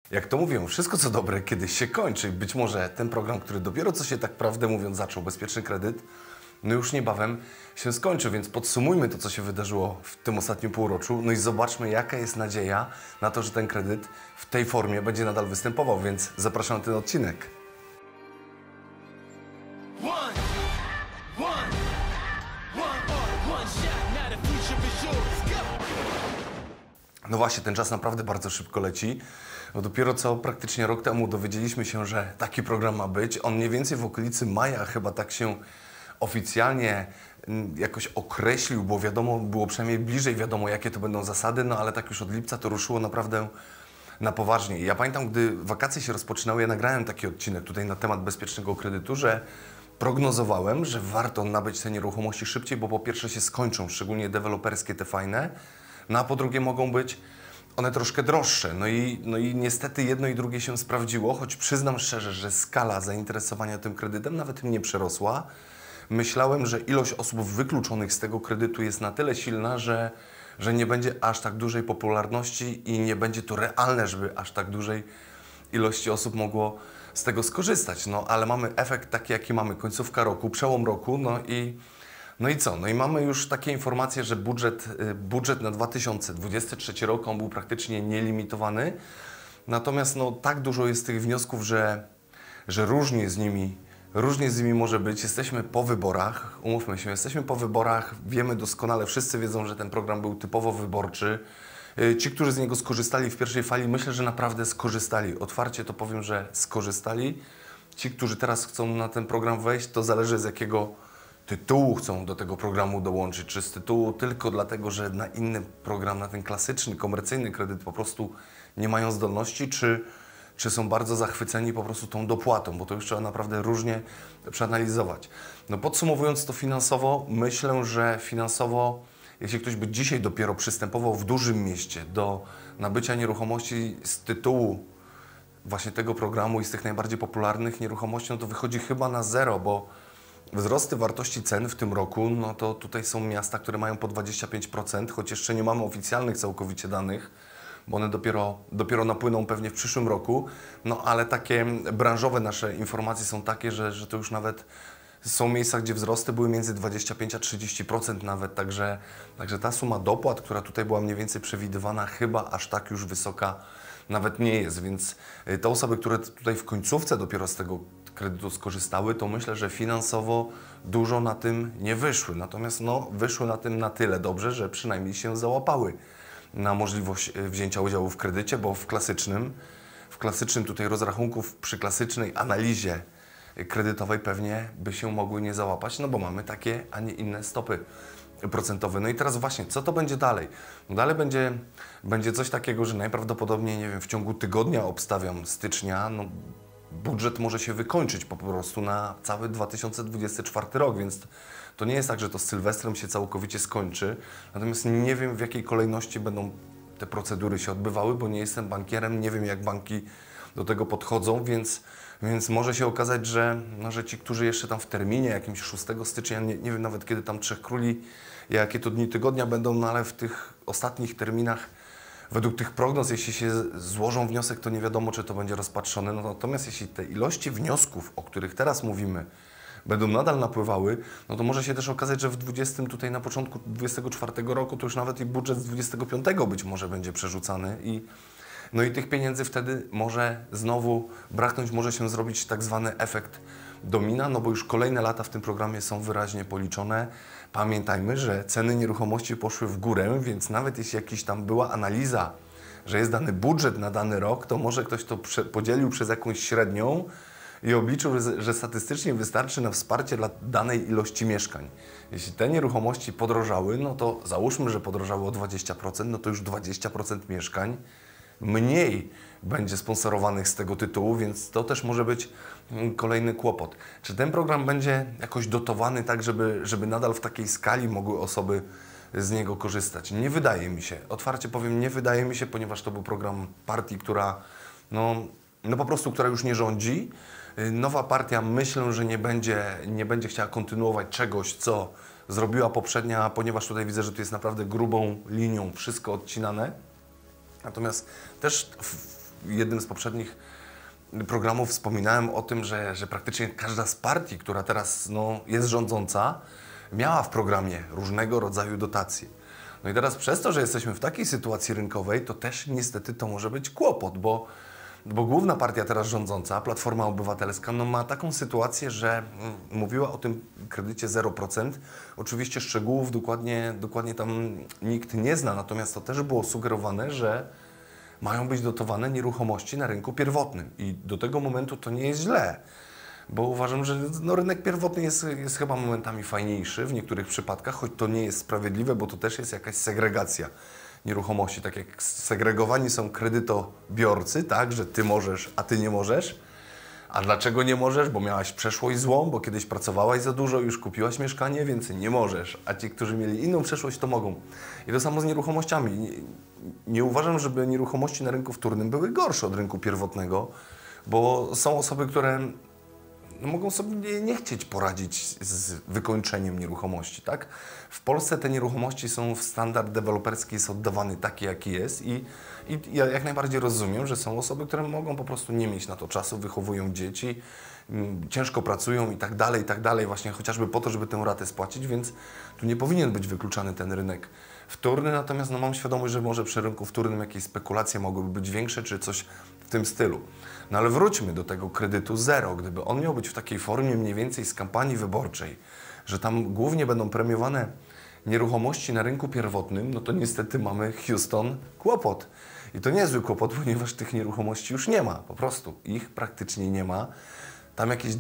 Jak to mówią, wszystko co dobre kiedyś się kończy. Być może ten program, który dopiero co się tak prawdę mówiąc zaczął, bezpieczny kredyt, no już niebawem się skończy, więc podsumujmy to, co się wydarzyło w tym ostatnim półroczu, no i zobaczmy, jaka jest nadzieja na to, że ten kredyt w tej formie będzie nadal występował, więc zapraszam na ten odcinek. No właśnie, ten czas naprawdę bardzo szybko leci. No dopiero co praktycznie rok temu dowiedzieliśmy się, że taki program ma być. On mniej więcej w okolicy maja chyba tak się oficjalnie jakoś określił, bo wiadomo, było przynajmniej bliżej wiadomo, jakie to będą zasady, no ale tak już od lipca to ruszyło naprawdę na poważnie. I ja pamiętam, gdy wakacje się rozpoczynały, ja nagrałem taki odcinek tutaj na temat bezpiecznego kredytu, że prognozowałem, że warto nabyć te nieruchomości szybciej, bo po pierwsze się skończą, szczególnie deweloperskie te fajne, no a po drugie mogą być one troszkę droższe. No i niestety jedno i drugie się sprawdziło, choć przyznam szczerze, że skala zainteresowania tym kredytem nawet mnie przerosła. Myślałem, że ilość osób wykluczonych z tego kredytu jest na tyle silna, że nie będzie aż tak dużej popularności i nie będzie to realne, żeby aż tak dużej ilości osób mogło z tego skorzystać. No ale mamy efekt taki, jaki mamy. Końcówka roku, przełom roku, no i co? No i mamy już takie informacje, że budżet na 2023 rok on był praktycznie nielimitowany. Natomiast no, tak dużo jest tych wniosków, że różnie z nimi może być. Jesteśmy po wyborach, umówmy się, jesteśmy po wyborach, wiemy doskonale, wszyscy wiedzą, że ten program był typowo wyborczy. Ci, którzy z niego skorzystali w pierwszej fali, myślę, że naprawdę skorzystali. Otwarcie to powiem, że skorzystali. Ci, którzy teraz chcą na ten program wejść, to zależy z jakiego tytułu chcą do tego programu dołączyć, czy z tytułu tylko dlatego, że na inny program, na ten klasyczny, komercyjny kredyt po prostu nie mają zdolności, czy są bardzo zachwyceni po prostu tą dopłatą, bo to już trzeba naprawdę różnie przeanalizować. No podsumowując to finansowo, myślę, że finansowo, jeśli ktoś by dzisiaj dopiero przystępował w dużym mieście do nabycia nieruchomości z tytułu właśnie tego programu i z tych najbardziej popularnych nieruchomości, no to wychodzi chyba na zero, bo wzrosty wartości cen w tym roku, no to tutaj są miasta, które mają po 25%, choć jeszcze nie mamy oficjalnych całkowicie danych, bo one dopiero napłyną pewnie w przyszłym roku, no ale takie branżowe nasze informacje są takie, że to już nawet są miejsca, gdzie wzrosty były między 25 a 30% nawet, także ta suma dopłat, która tutaj była mniej więcej przewidywana, chyba aż tak już wysoka nawet nie jest, więc te osoby, które tutaj w końcówce dopiero z tego kredytu skorzystały, to myślę, że finansowo dużo na tym nie wyszły. Natomiast no, wyszły na tym na tyle dobrze, że przynajmniej się załapały na możliwość wzięcia udziału w kredycie, bo w klasycznym tutaj rozrachunków, przy klasycznej analizie kredytowej pewnie by się mogły nie załapać, no bo mamy takie, a nie inne stopy procentowe. No i teraz właśnie, co to będzie dalej? No dalej będzie coś takiego, że najprawdopodobniej, nie wiem, w ciągu tygodnia, obstawiam, stycznia, no budżet może się wykończyć po prostu na cały 2024 rok, więc to nie jest tak, że to z Sylwestrem się całkowicie skończy. Natomiast nie wiem, w jakiej kolejności będą te procedury się odbywały, bo nie jestem bankierem, nie wiem, jak banki do tego podchodzą, więc może się okazać, że ci, którzy jeszcze tam w terminie jakimś 6 stycznia, nie wiem nawet kiedy tam Trzech Króli, jakie to dni tygodnia będą, no ale w tych ostatnich terminach według tych prognoz, jeśli się złożą wniosek, to nie wiadomo, czy to będzie rozpatrzone. No, natomiast jeśli te ilości wniosków, o których teraz mówimy, będą nadal napływały, no to może się też okazać, że w 20 tutaj na początku 24 roku to już nawet i budżet z 25 być może będzie przerzucany no i tych pieniędzy wtedy może znowu braknąć, może się zrobić tak zwany efekt domina, no bo już kolejne lata w tym programie są wyraźnie policzone. Pamiętajmy, że ceny nieruchomości poszły w górę, więc nawet jeśli jakaś tam była analiza, że jest dany budżet na dany rok, to może ktoś to podzielił przez jakąś średnią i obliczył, że statystycznie wystarczy na wsparcie dla danej ilości mieszkań. Jeśli te nieruchomości podrożały, no to załóżmy, że podrożały o 20%, no to już 20% mieszkań mniej będzie sponsorowanych z tego tytułu, więc to też może być kolejny kłopot. Czy ten program będzie jakoś dotowany tak, żeby nadal w takiej skali mogły osoby z niego korzystać? Nie wydaje mi się. Otwarcie powiem, nie wydaje mi się, ponieważ to był program partii, która po prostu, która już nie rządzi. Nowa partia, myślę, że nie będzie chciała kontynuować czegoś, co zrobiła poprzednia, ponieważ tutaj widzę, że tu jest naprawdę grubą linią wszystko odcinane. Natomiast też w jednym z poprzednich programów wspominałem o tym, że praktycznie każda z partii, która teraz jest rządząca, miała w programie różnego rodzaju dotacje. No i teraz przez to, że jesteśmy w takiej sytuacji rynkowej, to też niestety to może być kłopot, bo główna partia teraz rządząca, Platforma Obywatelska, ma taką sytuację, że mówiła o tym kredycie 0%. Oczywiście szczegółów dokładnie tam nikt nie zna, natomiast to też było sugerowane, że mają być dotowane nieruchomości na rynku pierwotnym. I do tego momentu to nie jest źle, bo uważam, że rynek pierwotny jest chyba momentami fajniejszy w niektórych przypadkach, choć to nie jest sprawiedliwe, bo to też jest jakaś segregacja nieruchomości. Tak jak segregowani są kredytobiorcy, tak, że ty możesz, a ty nie możesz. A dlaczego nie możesz? Bo miałaś przeszłość złą, bo kiedyś pracowałaś za dużo, już kupiłaś mieszkanie, więc nie możesz. A ci, którzy mieli inną przeszłość, to mogą. I to samo z nieruchomościami. Nie uważam, żeby nieruchomości na rynku wtórnym były gorsze od rynku pierwotnego, bo są osoby, które mogą sobie nie chcieć poradzić z wykończeniem nieruchomości, tak? W Polsce te nieruchomości są w standard deweloperski, jest oddawany taki, jaki jest i ja jak najbardziej rozumiem, że są osoby, które mogą po prostu nie mieć na to czasu, wychowują dzieci, ciężko pracują i tak dalej, właśnie chociażby po to, żeby tę ratę spłacić, więc tu nie powinien być wykluczany ten rynek wtórny, natomiast mam świadomość, że może przy rynku wtórnym jakieś spekulacje mogłyby być większe, czy coś w tym stylu. No ale wróćmy do tego kredytu zero. Gdyby on miał być w takiej formie mniej więcej z kampanii wyborczej, że tam głównie będą premiowane nieruchomości na rynku pierwotnym, no to niestety mamy Houston kłopot. I to niezły kłopot, ponieważ tych nieruchomości już nie ma, po prostu. Ich praktycznie nie ma. Tam jakiś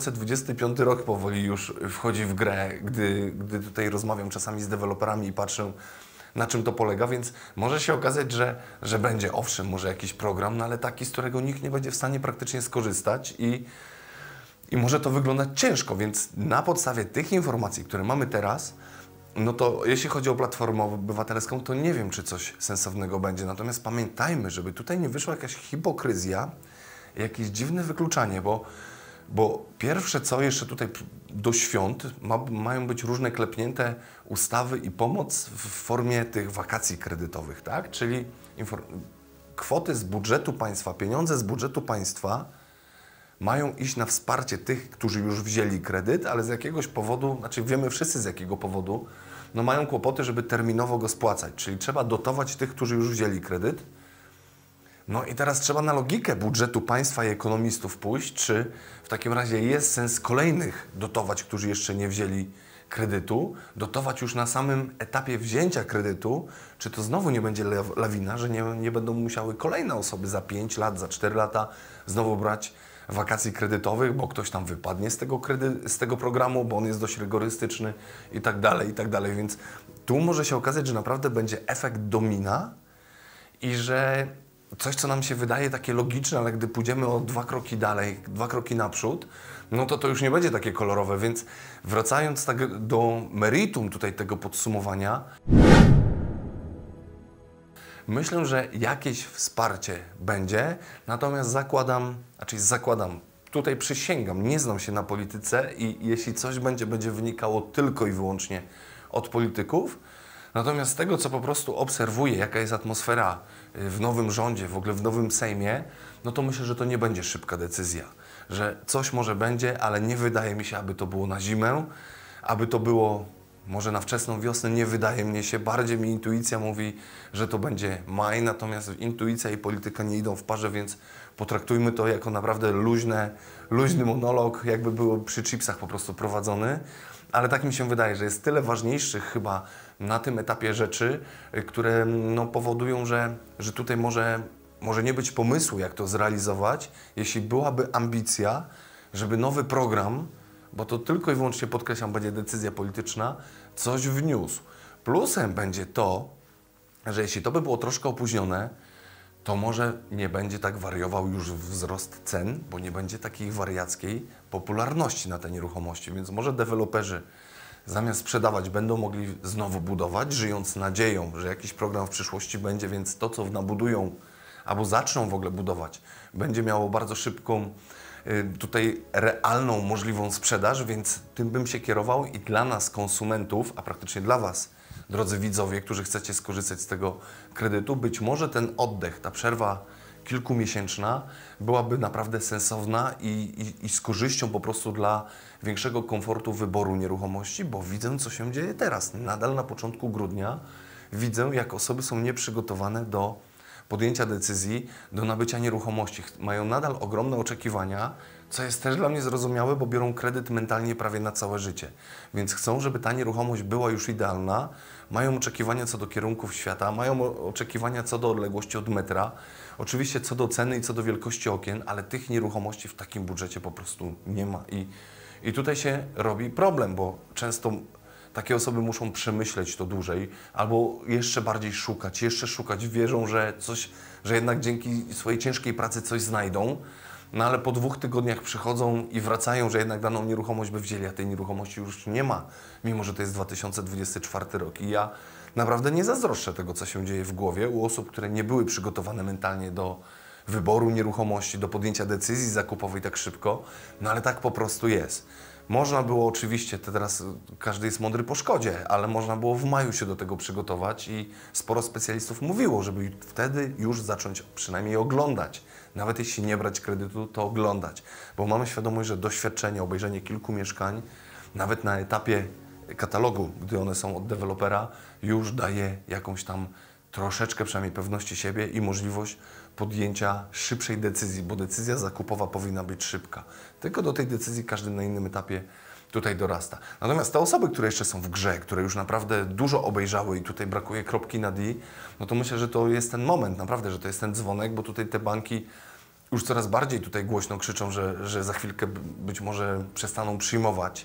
2025 rok powoli już wchodzi w grę, gdy tutaj rozmawiam czasami z deweloperami i patrzę, na czym to polega, więc może się okazać, że będzie, owszem, może jakiś program, no ale taki, z którego nikt nie będzie w stanie praktycznie skorzystać i może to wyglądać ciężko, więc na podstawie tych informacji, które mamy teraz, no to jeśli chodzi o Platformę Obywatelską, to nie wiem, czy coś sensownego będzie. Natomiast pamiętajmy, żeby tutaj nie wyszła jakaś hipokryzja, jakieś dziwne wykluczanie, bo pierwsze co, jeszcze tutaj do świąt mają być różne klepnięte ustawy i pomoc w formie tych wakacji kredytowych, tak? Czyli kwoty z budżetu państwa, pieniądze z budżetu państwa mają iść na wsparcie tych, którzy już wzięli kredyt, ale z jakiegoś powodu, znaczy wiemy wszyscy z jakiego powodu, no mają kłopoty, żeby terminowo go spłacać, czyli trzeba dotować tych, którzy już wzięli kredyt. No i teraz trzeba na logikę budżetu państwa i ekonomistów pójść, czy w takim razie jest sens kolejnych dotować, którzy jeszcze nie wzięli kredytu, dotować już na samym etapie wzięcia kredytu, czy to znowu nie będzie lawina, że nie będą musiały kolejne osoby za 5 lat, za 4 lata znowu brać wakacji kredytowych, bo ktoś tam wypadnie z tego programu, bo on jest dość rygorystyczny i tak dalej, więc tu może się okazać, że naprawdę będzie efekt domina i że coś, co nam się wydaje takie logiczne, ale gdy pójdziemy o 2 kroki dalej, 2 kroki naprzód, no to już nie będzie takie kolorowe, więc wracając tak do meritum tutaj tego podsumowania, myślę, że jakieś wsparcie będzie, natomiast zakładam, tutaj przysięgam, nie znam się na polityce i jeśli coś będzie wynikało tylko i wyłącznie od polityków. Natomiast z tego, co po prostu obserwuję, jaka jest atmosfera w nowym rządzie, w ogóle w nowym Sejmie, no to myślę, że to nie będzie szybka decyzja. Że coś może będzie, ale nie wydaje mi się, aby to było na zimę, aby to było może na wczesną wiosnę, nie wydaje mi się. Bardziej mi intuicja mówi, że to będzie maj, natomiast intuicja i polityka nie idą w parze, więc potraktujmy to jako naprawdę luźny monolog, jakby było przy chipsach po prostu prowadzony. Ale tak mi się wydaje, że jest tyle ważniejszych chyba na tym etapie rzeczy, które powodują, że tutaj może nie być pomysłu, jak to zrealizować, jeśli byłaby ambicja, żeby nowy program, bo to tylko i wyłącznie, podkreślam, będzie decyzja polityczna, coś wniósł. Plusem będzie to, że jeśli to by było troszkę opóźnione, to może nie będzie tak wariował już wzrost cen, bo nie będzie takiej wariackiej popularności na te nieruchomości, więc może deweloperzy zamiast sprzedawać będą mogli znowu budować, żyjąc nadzieją, że jakiś program w przyszłości będzie, więc to, co nabudują albo zaczną w ogóle budować, będzie miało bardzo szybką, tutaj realną, możliwą sprzedaż, więc tym bym się kierował i dla nas, konsumentów, a praktycznie dla Was, drodzy widzowie, którzy chcecie skorzystać z tego kredytu, być może ten oddech, ta przerwa kilkumiesięczna byłaby naprawdę sensowna i z korzyścią po prostu dla większego komfortu wyboru nieruchomości, bo widzę, co się dzieje teraz. Nadal na początku grudnia widzę, jak osoby są nieprzygotowane do podjęcia decyzji, do nabycia nieruchomości. Mają nadal ogromne oczekiwania, co jest też dla mnie zrozumiałe, bo biorą kredyt mentalnie prawie na całe życie. Więc chcą, żeby ta nieruchomość była już idealna, mają oczekiwania co do kierunków świata, mają oczekiwania co do odległości od metra, oczywiście co do ceny i co do wielkości okien, ale tych nieruchomości w takim budżecie po prostu nie ma. I tutaj się robi problem, bo często takie osoby muszą przemyśleć to dłużej albo jeszcze bardziej szukać, wierzą, że jednak dzięki swojej ciężkiej pracy coś znajdą, no ale po 2 tygodniach przychodzą i wracają, że jednak daną nieruchomość by wzięli, a tej nieruchomości już nie ma, mimo że to jest 2024 rok. I ja naprawdę nie zazdroszczę tego, co się dzieje w głowie u osób, które nie były przygotowane mentalnie do wyboru nieruchomości, do podjęcia decyzji zakupowej tak szybko, no ale tak po prostu jest. Można było oczywiście, teraz każdy jest mądry po szkodzie, ale można było w maju się do tego przygotować i sporo specjalistów mówiło, żeby wtedy już zacząć przynajmniej oglądać. Nawet jeśli nie brać kredytu, to oglądać. Bo mamy świadomość, że doświadczenie, obejrzenie kilku mieszkań, nawet na etapie katalogu, gdy one są od dewelopera, już daje jakąś tam troszeczkę przynajmniej pewności siebie i możliwość podjęcia szybszej decyzji, bo decyzja zakupowa powinna być szybka. Tylko do tej decyzji każdy na innym etapie tutaj dorasta. Natomiast te osoby, które jeszcze są w grze, które już naprawdę dużo obejrzały i tutaj brakuje kropki na D, no to myślę, że to jest ten moment, naprawdę, że to jest ten dzwonek, bo tutaj te banki już coraz bardziej tutaj głośno krzyczą, że za chwilkę być może przestaną przyjmować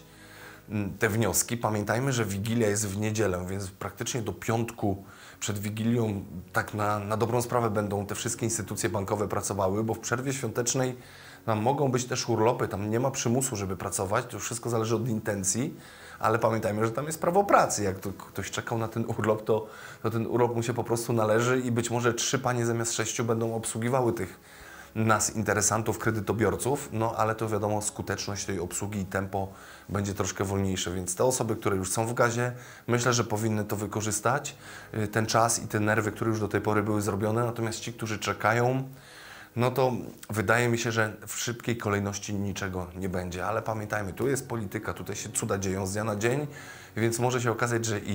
te wnioski. Pamiętajmy, że Wigilia jest w niedzielę, więc praktycznie do piątku przed Wigilią tak na dobrą sprawę będą te wszystkie instytucje bankowe pracowały, bo w przerwie świątecznej tam mogą być też urlopy, tam nie ma przymusu, żeby pracować, to wszystko zależy od intencji, ale pamiętajmy, że tam jest prawo pracy. Jak to ktoś czekał na ten urlop, to ten urlop mu się po prostu należy i być może 3 panie zamiast 6 będą obsługiwały tych nas, interesantów, kredytobiorców, no ale to wiadomo, skuteczność tej obsługi i tempo będzie troszkę wolniejsze, więc te osoby, które już są w gazie, myślę, że powinny to wykorzystać, ten czas i te nerwy, które już do tej pory były zrobione, natomiast ci, którzy czekają, no to wydaje mi się, że w szybkiej kolejności niczego nie będzie, ale pamiętajmy, tu jest polityka, tutaj się cuda dzieją z dnia na dzień, więc może się okazać, że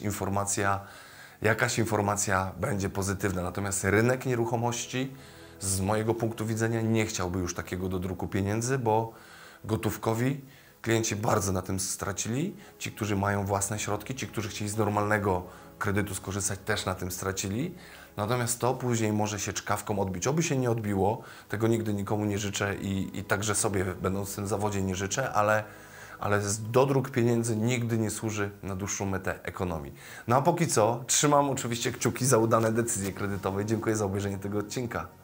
jakaś informacja będzie pozytywna, natomiast rynek nieruchomości z mojego punktu widzenia nie chciałby już takiego dodruku pieniędzy, bo gotówkowi klienci bardzo na tym stracili. Ci, którzy mają własne środki, ci, którzy chcieli z normalnego kredytu skorzystać, też na tym stracili. Natomiast to później może się czkawką odbić. Oby się nie odbiło, tego nigdy nikomu nie życzę i także sobie, będąc w tym zawodzie, nie życzę, ale dodruk pieniędzy nigdy nie służy na dłuższą metę ekonomii. No a póki co trzymam oczywiście kciuki za udane decyzje kredytowe. Dziękuję za obejrzenie tego odcinka.